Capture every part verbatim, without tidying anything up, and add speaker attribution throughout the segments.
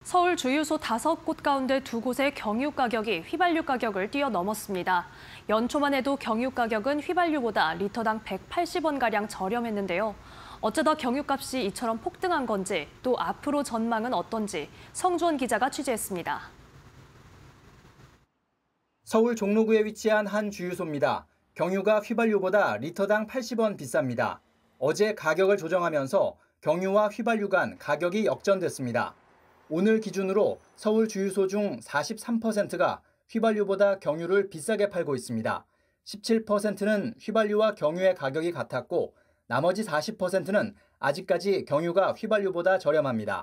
Speaker 1: 서울 주유소 다섯 곳 가운데 두 곳의 경유 가격이 휘발유 가격을 뛰어넘었습니다. 연초만 해도 경유 가격은 휘발유보다 리터당 백팔십 원가량 저렴했는데요. 어쩌다 경유값이 이처럼 폭등한 건지, 또 앞으로 전망은 어떤지 성주원 기자가 취재했습니다.
Speaker 2: 서울 종로구에 위치한 한 주유소입니다. 경유가 휘발유보다 리터당 팔십 원 비쌉니다. 어제 가격을 조정하면서 경유와 휘발유 간 가격이 역전됐습니다. 오늘 기준으로 서울 주유소 중 사십삼 퍼센트가 휘발유보다 경유를 비싸게 팔고 있습니다. 십칠 퍼센트는 휘발유와 경유의 가격이 같았고 나머지 사십 퍼센트는 아직까지 경유가 휘발유보다 저렴합니다.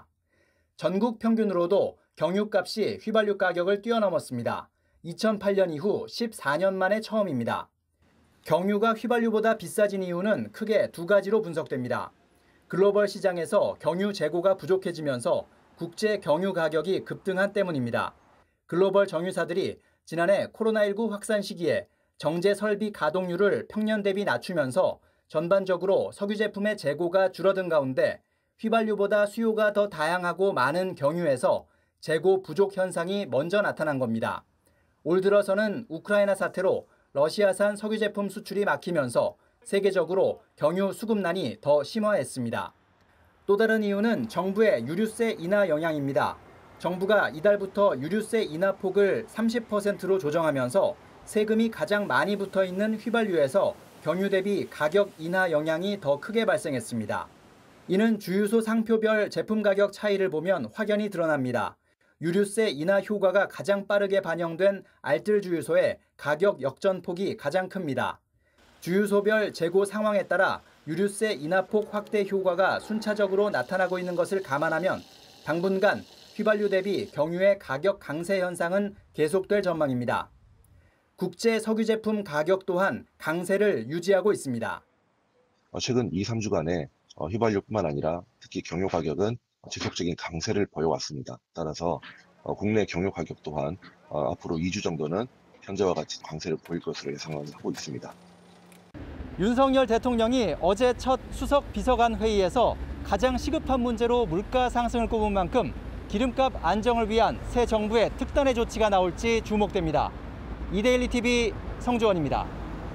Speaker 2: 전국 평균으로도 경유값이 휘발유 가격을 뛰어넘었습니다. 이천팔 년 이후 십사 년 만에 처음입니다. 경유가 휘발유보다 비싸진 이유는 크게 두 가지로 분석됩니다. 글로벌 시장에서 경유 재고가 부족해지면서 국제 경유 가격이 급등한 때문입니다. 글로벌 정유사들이 지난해 코로나십구 확산 시기에 정제 설비 가동률을 평년 대비 낮추면서 전반적으로 석유 제품의 재고가 줄어든 가운데 휘발유보다 수요가 더 다양하고 많은 경유에서 재고 부족 현상이 먼저 나타난 겁니다. 올 들어서는 우크라이나 사태로 러시아산 석유 제품 수출이 막히면서 세계적으로 경유 수급난이 더 심화했습니다. 또 다른 이유는 정부의 유류세 인하 영향입니다. 정부가 이달부터 유류세 인하 폭을 삼십 퍼센트로 조정하면서 세금이 가장 많이 붙어 있는 휘발유에서 경유 대비 가격 인하 영향이 더 크게 발생했습니다. 이는 주유소 상표별 제품 가격 차이를 보면 확연히 드러납니다. 유류세 인하 효과가 가장 빠르게 반영된 알뜰 주유소의 가격 역전폭이 가장 큽니다. 주유소별 재고 상황에 따라 유류세 인하폭 확대 효과가 순차적으로 나타나고 있는 것을 감안하면 당분간 휘발유 대비 경유의 가격 강세 현상은 계속될 전망입니다. 국제 석유 제품 가격 또한 강세를 유지하고 있습니다.
Speaker 3: 최근 이, 삼 주간에 휘발유뿐만 아니라 특히 경유 가격은 지속적인 강세를 보여왔습니다. 따라서 국내 경유 가격 또한 앞으로 이 주 정도는 현재와 같이 강세를 보일 것으로 예상을 하고 있습니다.
Speaker 2: 윤석열 대통령이 어제 첫 수석 비서관 회의에서 가장 시급한 문제로 물가 상승을 꼽은 만큼 기름값 안정을 위한 새 정부의 특단의 조치가 나올지 주목됩니다. 이데일리 티비 성주원입니다.